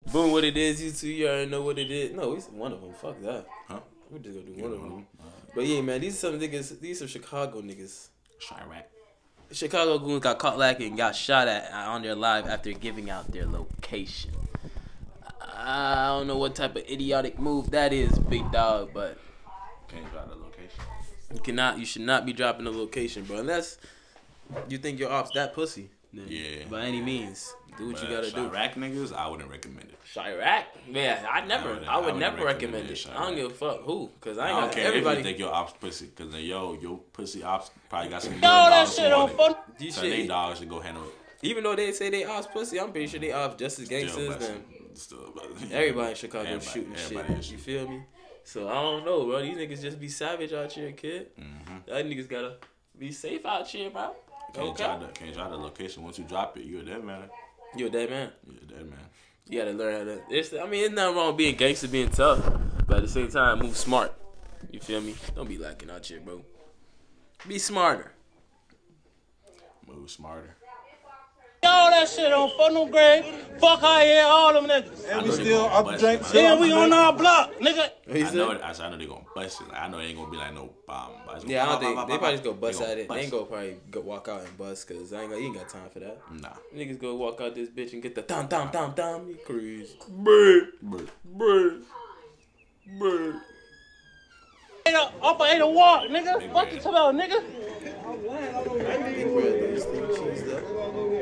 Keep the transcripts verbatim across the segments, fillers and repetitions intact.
Boom, what it is, you two, you already know what it is. No, we said one of them. Fuck that. Huh? We just gonna do Yeah, one of one them. of 'em. Alright. But yeah, man, these are some niggas. These are Chicago niggas. Chirac. Chicago goons got caught lacking and got shot at on their live after giving out their location. I don't know what type of idiotic move that is, big dog, but Can't drop the location. you cannot. You should not be dropping the location, bro, unless you think your ops that pussy. Then Yeah. By any means, do what But you gotta do. Chirac niggas, I wouldn't recommend it. Chirac? Man, I never, I, wouldn't- would I wouldn't never recommend recommend it, it. I Chirac. don't give a fuck who, cause I I ain't don't got care everybody. if you think your ops pussy, cause then yo, your pussy ops probably got some good Yo, that dogs shit on on it. fun. You So shit. they dogs should go handle it. Even though they say they ops pussy, I'm pretty sure they ops just as Still gangsters blessing. than Still blessing. everybody in Chicago Everybody- shooting everybody is shit. You shooting. feel me? So I don't know, bro. These niggas just be savage out here, kid. Mm-hmm. That niggas gotta be safe out here, bro. Can't Okay. drop the can't drop the location. Once you drop it, you're a dead man. You a dead man. You're a dead man. You gotta learn how to. It's, I mean, it's nothing wrong with being gangster, being tough, but at the same time, move smart. You feel me? Don't be lacking out here, bro. Be smarter. Move smarter. All that shit on fuck no grave. Fuck how yeah, all them niggas. I And we know they still gonna up the bust drink. it, Still Yeah, up we the on drink. our block, nigga. What he I said? know, I, said, I know they gonna bust it. Like, I know it ain't gonna be like no bomb. But it's gonna Yeah, I pop, don't think pop, they pop, probably pop. just go bust They at gonna it. They bust ain't gonna probably go walk out and bust, cause I ain't gonna, you ain't got time for that. Nah. Niggas go walk out this bitch and get the dum dum dum dum. You crazy? Bruh, Bruh. bruh, bruh. Ain't a, up ain't a walk, nigga. Big Fuck man. you talking about, nigga. Big bread, little steam cheese up.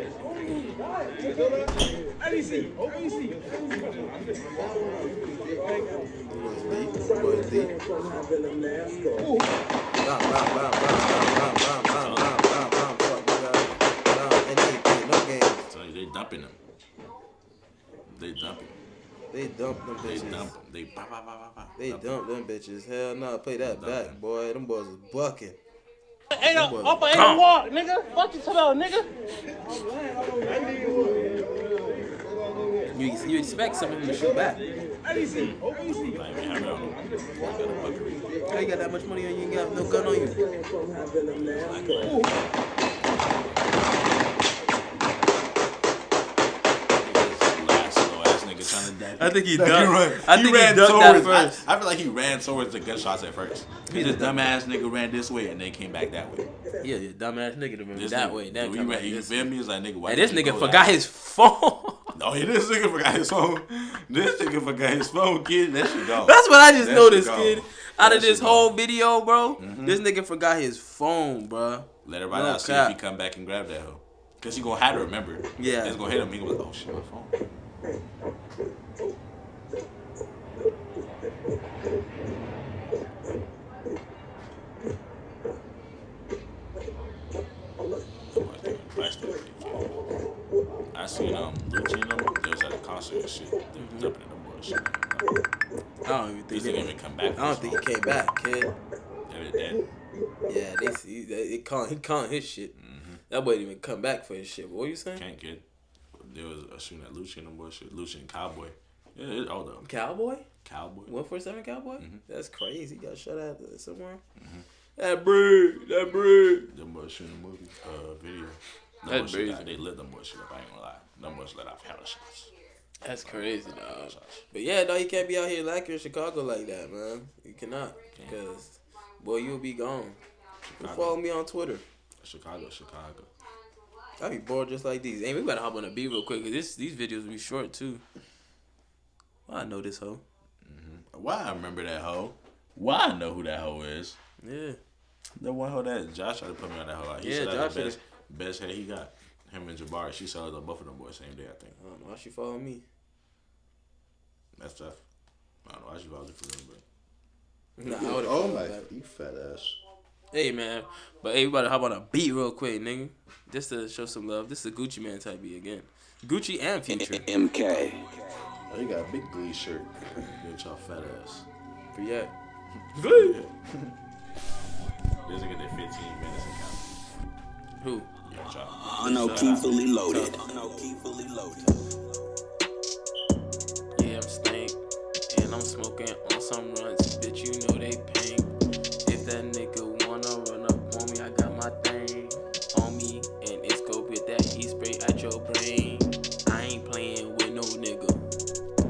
Deep, boy, deep. Bam, bam, bam, bam, bam, bam, bam, bam, bam, bam, fuck nigga. Bam, and they play no games. So they dumping them. They dumping. They dump them They bitches. dump them. They pop, pop, pop, pop, pop. They dump them bitches. Hell no, play that back, boy. Them boys is bucking. Ain't a, boy. up ain't Come. a walk, nigga. Fuck you talking about, nigga. You, you expect some of them to shoot back. Like, man, I don't know. Got a bucket. How you got that much money on you? You ain't got no gun on you. Last slow ass nigga trying to die. I think he Like, ducked. ran- I think he ran ducked that towards- first. I, I feel like he ran towards the gunshots at first. He this dumbass nigga ran this way and then came back that way. Yeah, yeah, dumbass nigga to remember This that nigga, way. That we come ran, back you this feel way. me? It's like nigga. Why And this did you nigga go forgot that? his phone. Oh yeah, this nigga forgot his phone. This nigga forgot his phone, kid. That shit gone. That's what I just That noticed, shit gone. kid. Out That of this shit whole gone. video, bro, Mhm. this nigga forgot his phone, bro. Let everybody No out see cap. if he come back and grab that hoe. Cause he gonna have to remember. Yeah. It's gonna hit him. He gonna be like, oh shit, my phone. I seen um Lucci and them. They was at a concert and shit. They was jumping in the bush. I don't even These think didn't he, even come back. I don't think he came back, kid. They were dead. Yeah, they see they, they calling he calling his shit. Mm-hmm. That boy didn't even come back for his shit. What you saying? Can't kid. There was a shooting at Lucci and them boys. Shit. Lucci and Cowboy. Yeah, it's all them. Cowboy? Cowboy. one forty-seven Cowboy? Mhm. That's crazy. Got shot at somewhere. Mhm. That bird, that bird. Them boys shooting a movie, uh, video. Them That's boys shit crazy. got- They lit them boys shit up. I ain't gonna lie. Them boys let off hella shots. That's crazy, dog. Hella shots. But yeah, no, you can't be out here lacking in Chicago like that, man. You cannot, Can't. because boy, you'll be gone. You Chicago. follow me on Twitter. Chicago, Chicago. I be bored just like these. Hey, we better hop on a beat real quick, cause this these videos will be short too. Well, I know this hoe. Mm-hmm. Why I remember that hoe? Why I know who that hoe is? Yeah. The one hoe that Josh tried to put me on that hoe. He Yeah, said that's Josh the best, said best head he got. Him and Jabari. She saw on both of them boys same day, I think. I don't know why she follow me. That's tough. I don't know why she followed for them, but Nah, I would've Oh followed my, back. you fat ass. Hey man, but hey, we about to hop on a beat real quick, nigga, just to show some love. This is a Gucci Man type beat again. Gucci and Future. M K. Oh, you got a big Glee shirt. get y'all fat ass. But yeah. Good. This nigga did fifteen minutes and counting. Who? Yeah, y'all. Unokeefully loaded. Unokeefully loaded. Yeah, I'm stank, and I'm smoking on some runs. Bitch, you know they pink. If that nigga wanna run up on me, I got my thing on me, and it's go with that heat spray at your brain. I ain't playing with no nigga.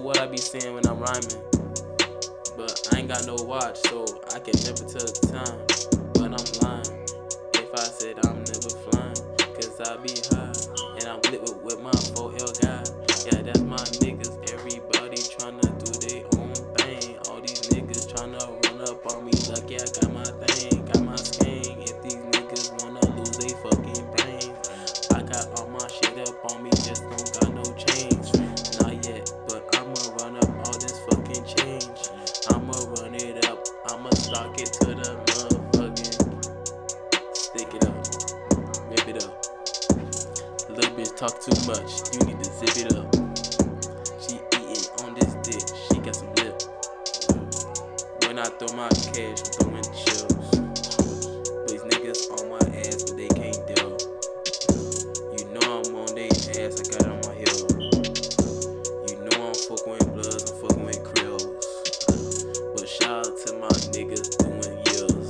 what I be saying when I'm rhyming. But I ain't got no watch, so I can never tell the time. But I'm lying if I said I'm never flying, cause I be high and I'm lit with, with my four L guy. Yeah, that's my niggas. Everybody tryna do their own thing. All these niggas tryna run up on me. Lucky I got my thing, got my skank. If these niggas wanna lose they fucking brain, I got all my shit up on me, just don't got no change. Not yet, but I'ma run up all this fucking change. I'ma run it up, I'ma stock it to the motherfucking. Stick it up, rip it up. Little bitch talk too much, you need to zip it up. She eating on this dick, she got some lip. When I throw my cash, I'm throwing chills. These niggas on my ass, but they can't deal. You know I'm on they ass, I got it on my heel. You know I'm fucking with Bloods, I'm fucking with Krills. But shout out to my niggas doing years.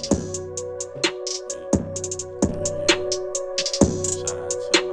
Shout out to my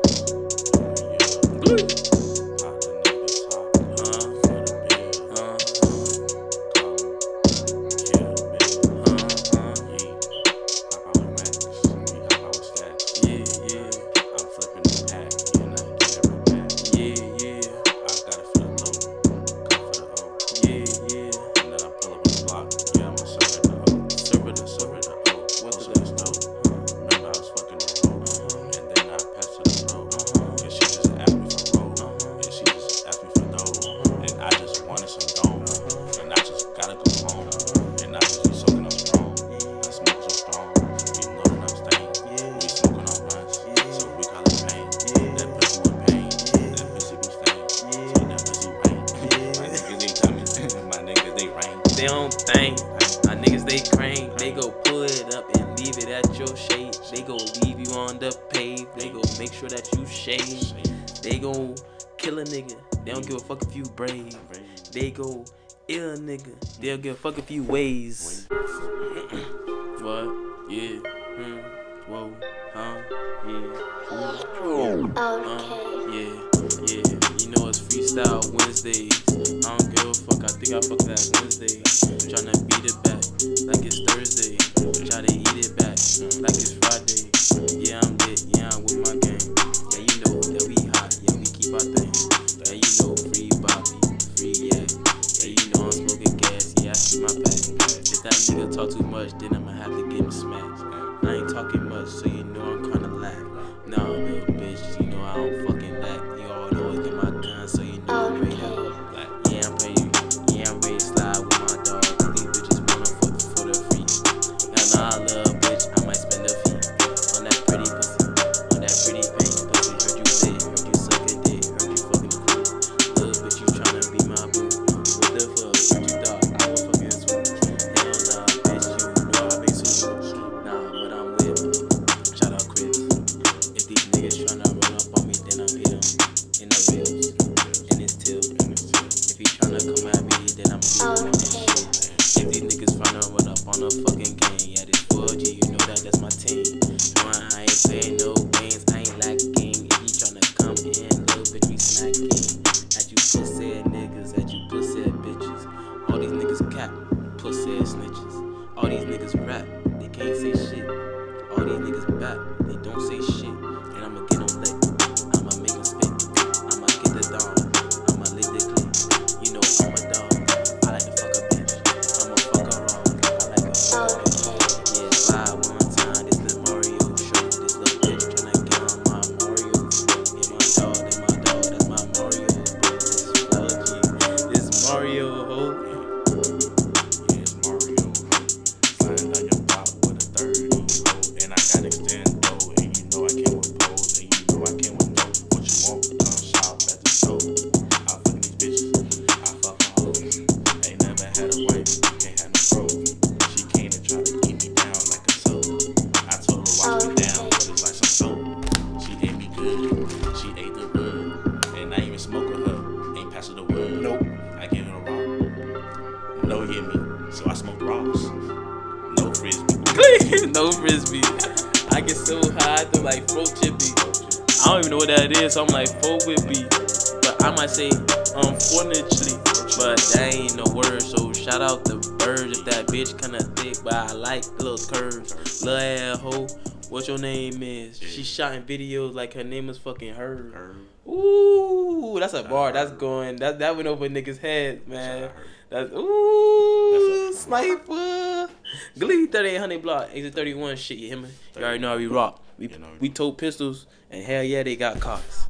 niggas doing years. Pop the nigga talk, Uh, for the bill. uh, Call 'em, kill the bill. uh, uh, Yeah, hop out with Max, we hop out with Stacks. yeah, yeah, I'm flipping the pack, yeah, and I get every pack. yeah, yeah, I got it for the low, go for the O. yeah, yeah. And then I pull up on the block, yeah, I'ma serve it the O. Serve it the, serve it the O. What's the stove? Remember I was fucking the roll, and then I passed to the pro. And she just asked me for roll, and she just asked me for dough, and I just wanted some dome, and I just gotta go home, and I just be soaking up strong. I smoke so strong, you know that I'm stained. We smoking on blunts, so we call it pain. That pussy with pain, that pussy be stained, so that pussy rain. My niggas ain't coming, my niggas they rain. They don't think. My niggas they crank. They go pull it up and leave it at your shade. They go leave you on the pave. They go make sure that you shave. They go kill a nigga. They don't give a fuck if you brave. They go ill a nigga. They don't give a fuck if you ways. What? Yeah. Hmm. Whoa. Huh? Yeah. Ooh. Uh, yeah. Yeah. You know it's Freestyle Wednesdays. I don't give a fuck. I think I fuck that Wednesday. Tryna beat it back like it's Thursday. Try to eat it back like it's Friday. Yeah, I'm lit. Yeah, I'm with my gang. Yeah, you know that we hot. Yeah, we keep our thing. Yeah, you know free Bobby, free yeah. Yeah, you know I'm smoking gas. Yeah, I see my back. If that nigga talk too much, then I'ma have to get him smacked. I ain't talking much, so you know I'm kinda lack. Nah, little bitch, you know I don't fucking lack. You always get my gun, so you know I'm ready to lack. Yeah, I'm ready. Yeah, I'm ready to slide with my dog. These bitches wanna fuck for the free. Now, nah, little bitch, I might spend a fee on that pretty pussy, on that pretty pink pussy. Heard you lit, heard you suck a dick, heard you fucking cool. Little bitch, you tryna be my boo. What the fuck? What you thought I was fucking sweet? Hell nah, bitch, you know I be sweet. Nah, but I'm lit. Shout out Chris. If these niggas tryna run up on me, then I'll hit them in the reels, and it's till. If he tryna come at me, then I'm doing that shit. If these niggas tryna run up on a fucking gang, yeah, this four G, you know that that's my team. No, I ain't playing no games, I ain't lacking. If he tryna come in, little bitch, we smacking. At you pussy niggas, at you pussy bitches. All these niggas cap, pussy snitches. All these niggas rap, they can't say shit. All these niggas back, they don't say shit. And I'ma get them lit, I'ma make them spit. I'ma get the dog, I'ma lick the clip. You know I'm a dog, I like to fuck a bitch. I'ma fuck her raw, I like to fuck a bitch. Yeah, slide one time, this little Mario show. This little bitch tryna get on my Mario flow. Yeah, my dog, that's my dog, that's my Mario. This four G, this Mario ho. Yeah, it's Mario. Sliding down your block with a thirty, ho. And I got extend though, and you know I came with pose, and you know I came with no. What you want? Come shop at the store. I fucking these bitches, I fuck my hoes. Ain't never had a wife, can't have no pro. She came and tried to keep me down like a soul. I told her watch me down, but it's like some soul. She ate me good, she ate the wood, and I ain't even smoke with her. Ain't pass her the wood. Nope. I gave her a rock. No hit me, so I smoked rocks. No frisbee. No frisbee. I get so high, I feel like fro chippy. I don't even know what that is, so I'm like fro whippy. But I might say, unfortunately, but that ain't no word. So shout out to Birds if that bitch kinda thick, but I like the little curves. Lil' ass hoe, what your name is? She shot in videos like her name was fucking her. Ooh, that's a bar. That's going. That that went over niggas' heads, man. That's ooh, sniper. Glee thirty-eight hundred block, exit thirty-one. Shit, you hear me? You already know how we rock. We we told pistols, and hell yeah, they got cocks.